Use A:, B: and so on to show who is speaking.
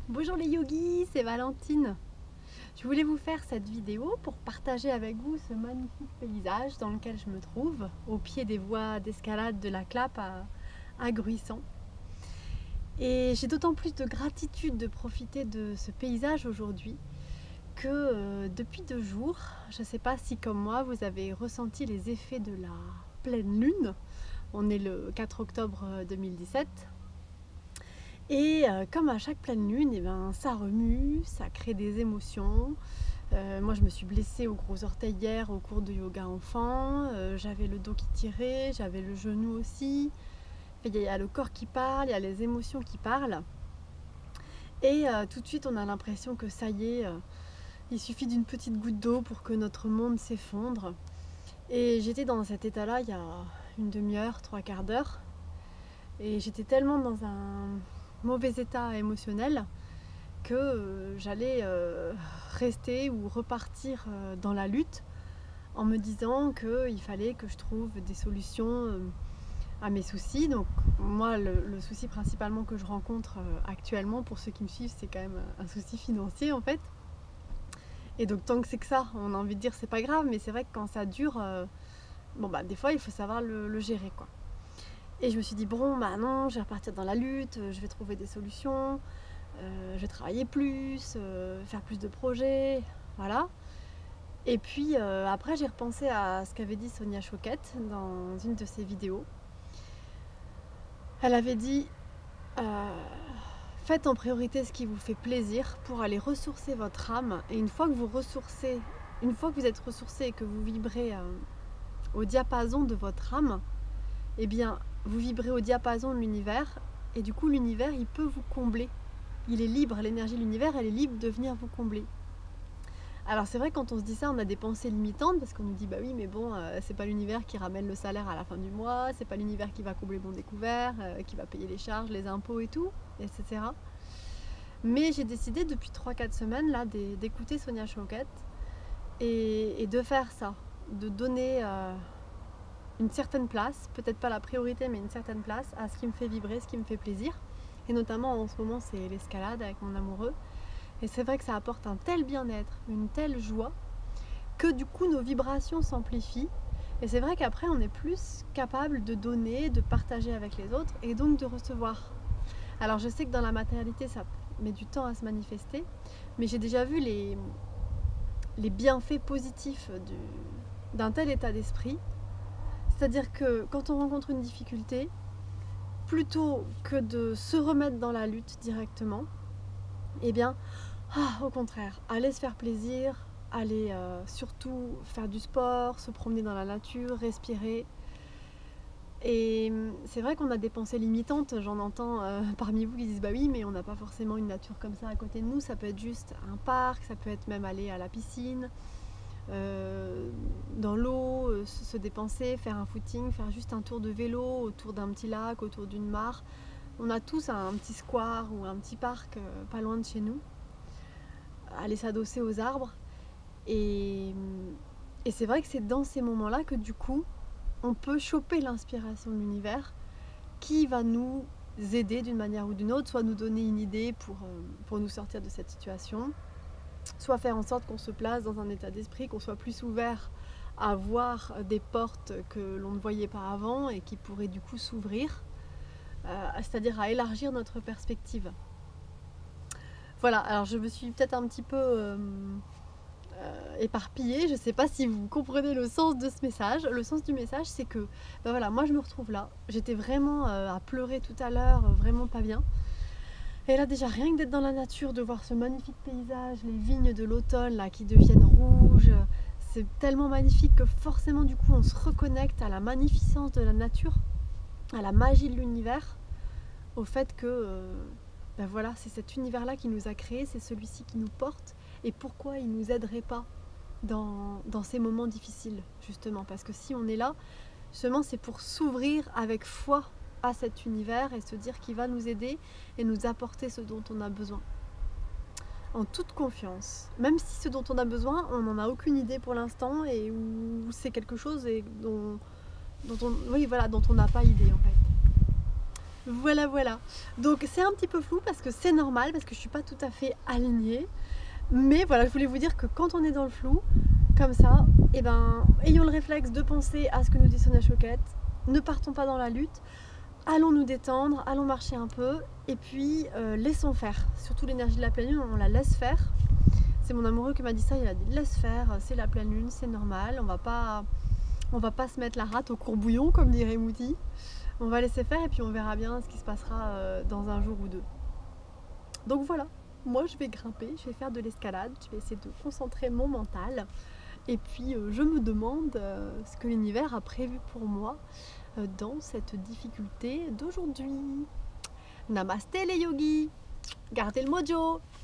A: Bonjour les yogis, c'est Valentine. Je voulais vous faire cette vidéo pour partager avec vous ce magnifique paysage dans lequel je me trouve, au pied des voies d'escalade de la Clappe à Gruissan. Et j'ai d'autant plus de gratitude de profiter de ce paysage aujourd'hui que depuis 2 jours, je ne sais pas si comme moi vous avez ressenti les effets de la pleine lune. On est le 4 octobre 2017. Et comme à chaque pleine lune, ça remue, ça crée des émotions. Moi je me suis blessée au gros orteil hier au cours de yoga enfant, j'avais le dos qui tirait, j'avais le genou aussi. Il y a le corps qui parle, il y a les émotions qui parlent. Et tout de suite on a l'impression que ça y est, il suffit d'une petite goutte d'eau pour que notre monde s'effondre. Et j'étais dans cet état-là il y a une demi-heure, 3/4 d'heure. Et j'étais tellement dans un mauvais état émotionnel que j'allais rester ou repartir dans la lutte en me disant qu'il fallait que je trouve des solutions à mes soucis. Donc moi le souci principalement que je rencontre actuellement, pour ceux qui me suivent, c'est quand même un souci financier en fait. Et donc tant que c'est que ça, on a envie de dire c'est pas grave, mais c'est vrai que quand ça dure, des fois il faut savoir le gérer quoi. Et je me suis dit non, je vais repartir dans la lutte, je vais trouver des solutions, je vais travailler plus, faire plus de projets, voilà. Et puis après j'ai repensé à ce qu'avait dit Sonia Choquette dans une de ses vidéos. Elle avait dit faites en priorité ce qui vous fait plaisir pour aller ressourcer votre âme. Et une fois que vous êtes ressourcé et que vous vibrez au diapason de votre âme, eh bien vous vibrez au diapason de l'univers, et du coup l'univers il peut vous combler. Il est libre, l'énergie de l'univers elle est libre de venir vous combler. Alors c'est vrai, quand on se dit ça, on a des pensées limitantes parce qu'on nous dit oui mais bon, c'est pas l'univers qui ramène le salaire à la fin du mois, c'est pas l'univers qui va combler mon découvert, qui va payer les charges, les impôts et tout, etc. Mais j'ai décidé depuis 3-4 semaines là d'écouter Sonia Choquette et de faire ça, de donner une certaine place, peut-être pas la priorité, mais une certaine place à ce qui me fait vibrer, ce qui me fait plaisir. Et notamment en ce moment, c'est l'escalade avec mon amoureux. Et c'est vrai que ça apporte un tel bien-être, une telle joie, que du coup nos vibrations s'amplifient. Et c'est vrai qu'après, on est plus capable de donner, de partager avec les autres et donc de recevoir. Alors je sais que dans la matérialité, ça met du temps à se manifester, mais j'ai déjà vu les bienfaits positifs d'un tel état d'esprit. C'est-à-dire que quand on rencontre une difficulté, plutôt que de se remettre dans la lutte directement, au contraire, aller se faire plaisir, aller surtout faire du sport, se promener dans la nature, respirer. Et c'est vrai qu'on a des pensées limitantes, j'en entends parmi vous qui disent oui mais on n'a pas forcément une nature comme ça à côté de nous, ça peut être juste un parc, ça peut être même aller à la piscine, dans l'eau, se dépenser, faire un footing, faire juste un tour de vélo autour d'un petit lac, autour d'une mare. On a tous un petit square ou un petit parc pas loin de chez nous, aller s'adosser aux arbres. Et c'est vrai que c'est dans ces moments-là que du coup on peut choper l'inspiration de l'univers qui va nous aider d'une manière ou d'une autre, soit nous donner une idée pour nous sortir de cette situation, soit faire en sorte qu'on se place dans un état d'esprit, qu'on soit plus ouvert à voir des portes que l'on ne voyait pas avant et qui pourraient du coup s'ouvrir, c'est-à-dire à élargir notre perspective. Voilà, alors je me suis peut-être un petit peu éparpillée, je ne sais pas si vous comprenez le sens de ce message. Le sens du message, c'est que moi je me retrouve là, j'étais vraiment à pleurer tout à l'heure, vraiment pas bien. Et là déjà, rien que d'être dans la nature, de voir ce magnifique paysage, les vignes de l'automne là qui deviennent rouges, c'est tellement magnifique que forcément du coup on se reconnecte à la magnificence de la nature, à la magie de l'univers, au fait que c'est cet univers là qui nous a créés, c'est celui-ci qui nous porte. Et pourquoi il ne nous aiderait pas dans ces moments difficiles, justement? Parce que si on est là, justement c'est pour s'ouvrir avec foi à cet univers et se dire qu'il va nous aider et nous apporter ce dont on a besoin, en toute confiance, même si ce dont on a besoin on n'en a aucune idée pour l'instant, et où c'est quelque chose dont on n'a pas idée en fait. Voilà, voilà. Donc c'est un petit peu flou parce que c'est normal, parce que je suis pas tout à fait alignée. Mais voilà, je voulais vous dire que quand on est dans le flou, comme ça, eh ben, ayons le réflexe de penser à ce que nous dit Sonia Choquette. Ne partons pas dans la lutte. Allons nous détendre, allons marcher un peu. Et puis, laissons faire. Surtout l'énergie de la pleine lune, on la laisse faire. C'est mon amoureux qui m'a dit ça, il a dit laisse faire, c'est la pleine lune, c'est normal. On va pas se mettre la rate au courbouillon, comme dirait Moody. On va laisser faire et puis on verra bien ce qui se passera dans un jour ou deux. Donc voilà, moi je vais grimper, je vais faire de l'escalade, je vais essayer de concentrer mon mental. Et puis je me demande ce que l'univers a prévu pour moi dans cette difficulté d'aujourd'hui. Namasté les yogis, gardez le mojo.